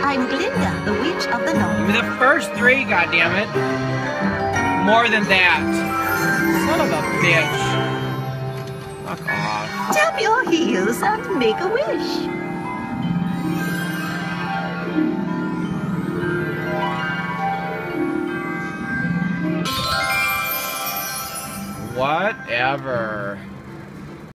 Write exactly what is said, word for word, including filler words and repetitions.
I'm Glinda, the witch of the north. Give me the first three, goddammit. More than that. Son of a bitch. Fuck off. Tap your heels and make a wish. Whatever.